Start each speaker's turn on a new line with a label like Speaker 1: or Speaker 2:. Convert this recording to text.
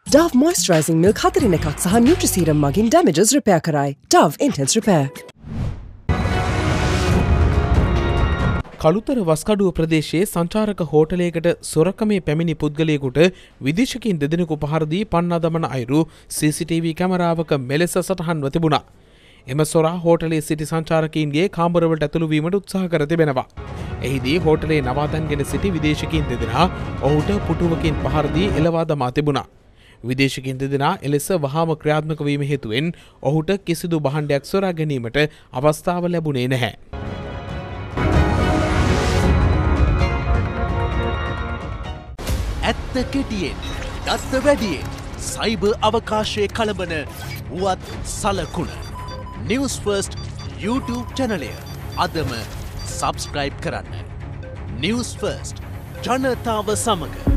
Speaker 1: Dove moisturising milk 4 එකක් සහ Nutriserum මගින් damages repair කරයි. Dove Intense Repair.
Speaker 2: කළුතර වස්කඩුව ප්‍රදේශයේ සංචාරක හෝටලයකට සොරකමේ පැමිණි පුද්ගලයෙකුට විදේශිකින් දෙදෙනෙකු පහර දී පන්නා දමන අයුරු CCTV කැමරාවක මෙලෙස සටහන්ව තිබුණා. එම සොරා හෝටලයේ සිටි සංචාරකයින්ගේ කාමරවලට ඇතුළු වීමට උත්සාහ කර තිබෙනවා. එහිදී හෝටලයේ නවාතැන්ගෙන සිටි විදේශිකින් දෙදෙනා ඔහුට පුටුවකින් පහර දී එළවා දමා තිබුණා. විදේශිකින් දෙදෙනා එලෙස වහාම ක්‍රියාත්මක වීම හේතුවෙන් ඔහුට කිසිදු භාණ්ඩයක් සොරා ගැනීමට අවස්ථාව ලැබුණේ නැහැ.
Speaker 3: ඇත්ත කෙටියෙන් දත්ත වැඩියෙන් සයිබර් අවකාශයේ කළඹන වුවත් සලකුණ Newsfirst YouTube චැනලය අදම සබස්ක්‍රයිබ් කරන්න. Newsfirst ජනතාව සමග